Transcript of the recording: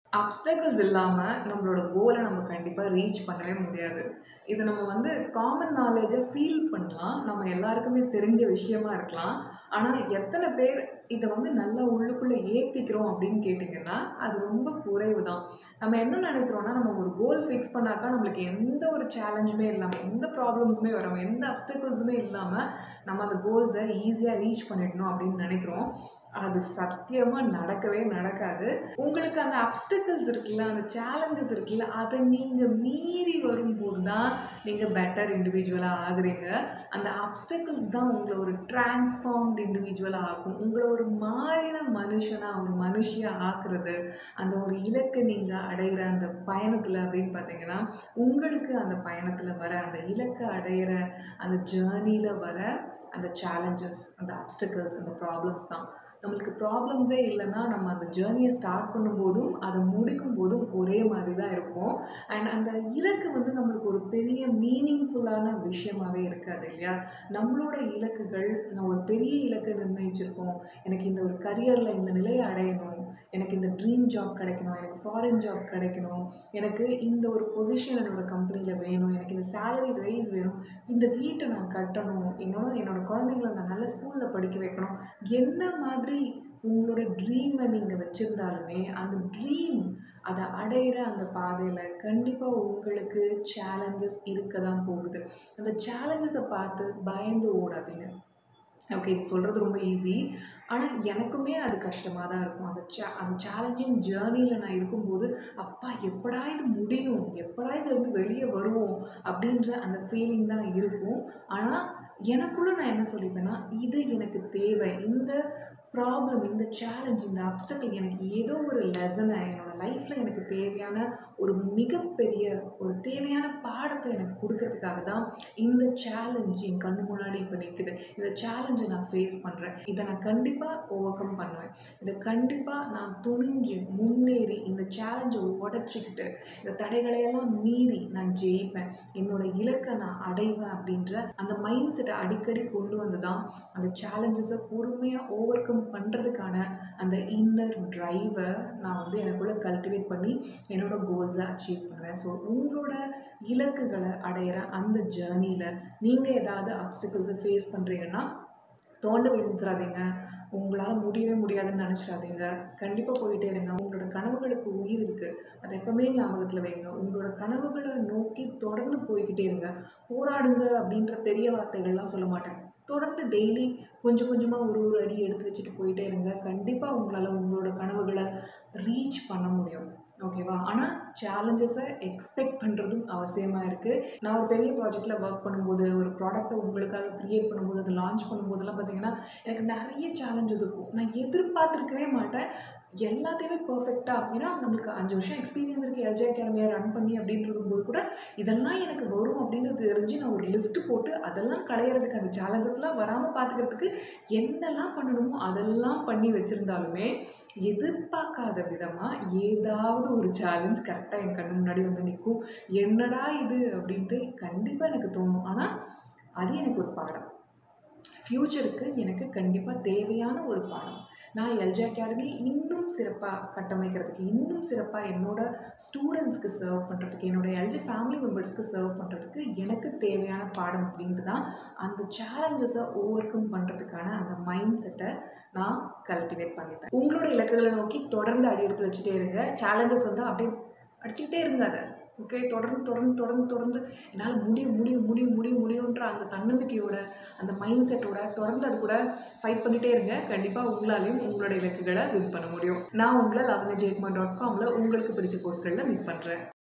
அப்டக்கிள்ஸ் இல்லாம நம்மளோட கோல நம்ம கண்டிப்பா ரீச் பண்ணவே முடியாது. இது நம்ம காமன் நாலேட்ஜ ஃபீல் பண்ணலாம். நம்ம எல்லாருக்குமே தெரிஞ்ச விஷயமா இருக்கலாம். ஆனா, எத்தன பேர் இத நல்லா உள்ளுக்குள்ள ஏத்திக்கிறோம் அப்படின்னு கேட்டீங்கன்னா, அது ரொம்ப குறைவு தான். நம்ம என்ன நெனைக்கிறோம்னா, நம்ம ஒரு கோல் ஃபிக்ஸ் பண்ணாக்கா நம்மளுக்கு எந்த ஒரு சேலஞ்சுமே இல்லாம, எந்த ப்ராப்ளம்ஸுமே வராம, எந்த அப்டக்கிள்ஸுமே இல்லாம, நம்ம அந்த கோல்ஸ ஈஸியா ரீச் பண்ணிடணும் அப்படின்னு நெனைக்கிறோம். அது சத்தியமா நடக்கவே நடக்காது. உங்களுக்கு அந்த அப்டக்கிள்ஸ் இருக்குல்ல, அந்த சேலஞ்சஸ் இருக்குல்ல, அத நீங்க மீறி வரும்போது தான் நீங்க பெட்டர் இண்டிவிஜுவலா ஆகுறீங்க. அந்த அப்டக்கிள்ஸ் தான் உங்கள ஒரு டிரான்ஸ்ஃபார்ம்ட் இண்டிவிஜுவலா ஆக்கும். உங்கள ஒரு மாறின மனுஷனா, ஒரு மனுஷியா ஆக்குறது, அந்த ஒரு இலக்க நீங்க அடையிற அந்த பயணத்துல அப்படின்னு பார்த்தீங்கன்னா, உங்களுக்கு அந்த பயணத்துல வர, அந்த இலக்க அடையிற அந்த ஜர்னில வர அந்த சேலஞ்சஸ், அந்த அப்டக்கிள்ஸ், அந்த ப்ராப்ளம்ஸ் தான். நம்மளுக்கு ப்ராப்ளம்ஸே இல்லன்னா, நம்ம அந்த ஜர்னிய ஸ்டார்ட் பண்ணும்போதும், அத முடிக்கும்போதும் ஒரே மாதிரி தான் இருப்போம். அண்ட் அந்த இலக்கு நம்மளுக்கு ஒரு பெரிய மீனிங்ஃபுல்லான விஷயமாவே இருக்காது இல்லையா? நம்மளோட இலக்குகள், நான் ஒரு பெரிய இலக்க நிர்ணயிச்சிருக்கோம். எனக்கு இந்த ஒரு கரியர்ல இந்த நிலைய அடையணும். எனக்கு இந்த ட்ரீம் ஜாப் கிடைக்கணும். எனக்கு ஃபாரின் ஜாப் கிடைக்கணும். எனக்கு இந்த ஒரு பொசிஷன் என்னோட கம்பெனில வேணும். எனக்கு இந்த சேலரி ரைஸ் வேணும். இந்த வீட்ட நான் கட்டணும். என்னோட குழந்தைங்கள நான் நல்ல ஸ்கூல்ல படிக்க வைக்கணும். என்ன மாதிரி உங்களோட ட்ரீமை நீங்கள் வச்சுருந்தாலுமே அந்த ட்ரீம் அதை அடையிற அந்த பாதையில் கண்டிப்பாக உங்களுக்கு சேலஞ்சஸ் இருக்க தான் போகுது. அந்த சேலஞ்சஸை பார்த்து பயந்து ஓடாதீங்க. ஓகே, இது சொல்கிறது ரொம்ப ஈஸி. ஆனால் எனக்குமே அது கஷ்டமாக தான் இருக்கும். அந்த சேலஞ்சிங் ஜேர்னியில் நான் இருக்கும்போது, அப்பா எப்படா இது முடியும், எப்படா இதுலேருந்து வெளியே வருவோம் அப்படின்ற அந்த ஃபீலிங் தான் இருக்கும். ஆனால் எனக்குள்ள நான் என்ன சொல்லிப்பேன்னா, இது எனக்கு தேவை. இந்த ப்ராப்ளம், இந்த சேலஞ்ச், இந்த அப்டக்கிள் எனக்கு ஏதோ ஒரு லெசனை என்னோட லைஃப்பில் எனக்கு தேவையான ஒரு மிகப்பெரிய ஒரு தேவையான பாடத்தை எனக்கு கொடுக்கறதுக்காக தான் இந்த சேலஞ்ச் என் கண்ணு முன்னாடி இப்போ நிற்குது. இந்த சேலஞ்சை நான் ஃபேஸ் பண்ணுறேன். இதை நான் கண்டிப்பாக ஓவர் கம் பண்ணுவேன். இதை கண்டிப்பாக நான் துணிஞ்சு முன்னேறி இந்த சேலஞ்சை உடச்சிக்கிட்டு இந்த தடைகளையெல்லாம் மீறி நான் ஜெயிப்பேன். என்னோட இலக்கை நான் அடைவேன் அப்படின்ற அந்த மைண்ட் செட்டை அடிக்கடி கொண்டு வந்து தான் அந்த சேலஞ்சஸை பொறுமையாக ஓவர் கம் பண்ணுறதுக்கான அந்த இன்னர் ட்ரைவை நான் எனக்குள்ளே கல்டிவேட் பண்ணி என்னோட கோல்ஸை அச்சீவ் பண்ணுவேன். ஸோ உங்களோட இலக்குகளை அடையிற அந்த ஜேர்னியில் நீங்கள் ஏதாவது அப்டிகல்ஸை ஃபேஸ் பண்ணுறீங்கன்னா தோண்ட விழுந்துடாதீங்க. உங்களால் முடியவே முடியாதுன்னு நினச்சிடாதீங்க. கண்டிப்பாக போயிட்டே இருங்க. உங்களோட கனவுகளுக்கு உயிர் இருக்குது. அதை எப்பவுமே ஞாபகத்தில் வைங்க. உங்களோட கனவுகளை நோக்கி தொடர்ந்து போய்கிட்டே இருங்க. போராடுங்க அப்படின்ற பெரிய வார்த்தைகள்லாம் சொல்ல மாட்டேன். தொடர்ந்து டெய்லி கொஞ்சம் கொஞ்சமாக ஒரு ஒரு அடி எடுத்து வச்சுட்டு போயிட்டே இருங்க. கண்டிப்பாக உங்களால் உங்களோட கனவுகளை ரீச் பண்ண முடியும். ஓகேவா? ஆனால் சேலஞ்சஸை எக்ஸ்பெக்ட் பண்ணுறதும் அவசியமாக இருக்குது. நான் ஒரு பெரிய ப்ராஜெக்டில் ஒர்க் பண்ணும்போது, ஒரு ப்ராடக்ட்டை உங்களுக்காக க்ரியேட் பண்ணும்போது, அதை லான்ச் பண்ணும்போதெல்லாம் பார்த்தீங்கன்னா, எனக்கு நிறைய சேலஞ்சஸ் இருக்கும். நான் எதிர்பார்த்துருக்கவே மாட்டேன். எல்லாத்தையுமே பெர்ஃபெக்டாக, ஏன்னா நம்மளுக்கு 5 வருஷம் எக்ஸ்பீரியன்ஸ் இருக்குது எல்ஜே அகாடமியை ரன் பண்ணி அப்படின்றபோது கூட இதெல்லாம் எனக்கு வரும் அப்படின்றது தெரிஞ்சு நான் ஒரு லிஸ்ட்டு போட்டு அதெல்லாம் களையிறதுக்கு, அந்த சேலஞ்சஸ்லாம் வராமல் பார்த்துக்கிறதுக்கு என்னெல்லாம் பண்ணணுமோ அதெல்லாம் பண்ணி வச்சுருந்தாலுமே எதிர்பார்க்காத விதமாக ஏதாவது ஒரு சேலஞ்ச் கரெக்டாக என் கண்ணு முன்னாடி நிற்கும். என்னடா இது அப்படின்ட்டு கண்டிப்பாக எனக்கு தோணும். ஆனால் அது எனக்கு ஒரு பாடம். ஃப்யூச்சருக்கு எனக்கு கண்டிப்பாக தேவையான ஒரு பாடம். நான் எல்ஜே அகாடமி இன்னும் சிறப்பாக கட்டமைக்கிறதுக்கு, இன்னும் சிறப்பாக என்னோட ஸ்டூடெண்ட்ஸ்க்கு சர்வ் பண்ணுறதுக்கு, என்னோட எல்ஜே ஃபேமிலி மெம்பர்ஸ்க்கு சர்வ் பண்ணுறதுக்கு எனக்கு தேவையான பாடம் அப்படின்ட்டு தான் அந்த சேலஞ்சஸை ஓவர் கம் பண்ணுறதுக்கான அந்த மைண்ட் செட்டை நான் கல்டிவேட் பண்ணிப்பேன். உங்களோட இலக்குகளை நோக்கி தொடர்ந்து அடி எடுத்து வச்சுட்டே இருங்க. சேலஞ்சஸ் அப்படியே அடிச்சுக்கிட்டே இருங்க அதை. ஓகே, தொடர்ந்து தொடர்ந்து தொடர்ந்து தொடர்ந்து என்னால் முடியும் முடியும் முடியும் முடியும் முடியுன்ற அந்த தன்னம்பிக்கையோட, அந்த மைண்ட் செட்டோட தொடர்ந்து அது கூட ஃபைட் பண்ணிகிட்டே இருங்க. கண்டிப்பாக உங்களாலையும் உங்களோட இலக்குகளை வின் பண்ண முடியும். நான் உங்களை lavanyajaykumar.comல உங்களுக்கு பிடிச்ச கோர்ஸ்களில் மீட் பண்ணுறேன்.